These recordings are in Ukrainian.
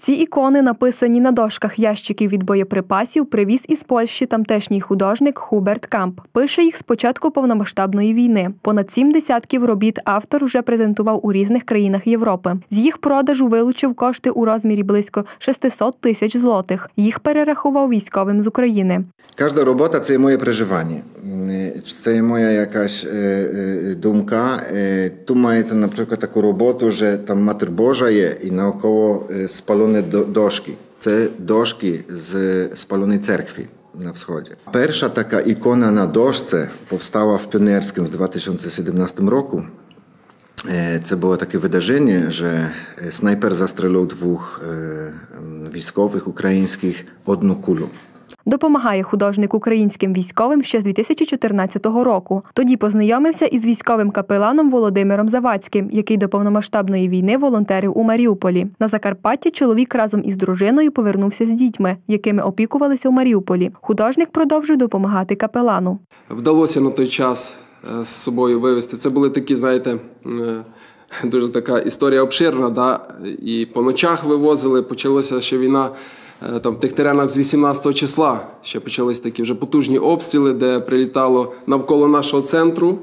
Ці ікони, написані на дошках ящиків від боєприпасів, привіз із Польщі тамтешній художник Хуберт Камп. Пише їх з початку повномасштабної війни. Понад 7 десятків робіт автор вже презентував у різних країнах Європи. З їх продажу вилучив кошти у розмірі близько 600 тисяч злотих. Їх перерахував військовим з України. Кожна робота – це моє переживання. Це моя якась думка. Тут маєте, наприклад, таку роботу, що там Матір Божа є і навколо спалені дошки. Це дошки з спаленої церкви на Вschodzie. Перша така ікона на дошці повстала в Піонерському в 2017 році. Це було таке wydarzenie, що снайпер застрелив 2 військових українських одну кулю. Допомагає художник українським військовим ще з 2014 року. Тоді познайомився із військовим капеланом Володимиром Завадським, який до повномасштабної війни волонтерив у Маріуполі. На Закарпаття чоловік разом із дружиною повернувся з дітьми, якими опікувалися у Маріуполі. Художник продовжує допомагати капелану. Вдалося на той час з собою вивезти. Це були такі, знаєте, дуже така історія обширна, да? І по ночах вивозили, почалася ще війна. Там в тих теренах з 18 числа ще почались такі вже потужні обстріли, де прилітало навколо нашого центру,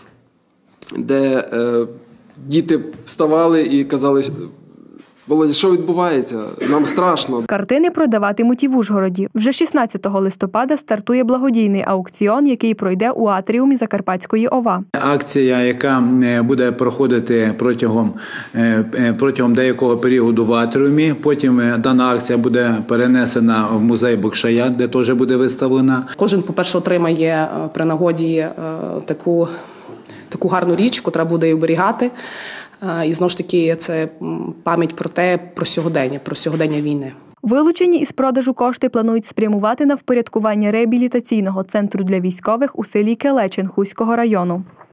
де діти вставали і казали: «Володя, що відбувається? Нам страшно». Картини продаватимуть і в Ужгороді. Вже 16 листопада стартує благодійний аукціон, який пройде у атріумі Закарпатської ОВА. Акція, яка буде проходити протягом деякого періоду в атріумі. Потім дана акція буде перенесена в музей Бокшая, де теж буде виставлена. Кожен, по-перше, отримає при нагоді таку гарну річ, котра буде її оберігати. І, знову ж таки, це пам'ять про сьогодення війни. Вилучені із продажу кошти планують спрямувати на впорядкування реабілітаційного центру для військових у селі Келечин Хуського району.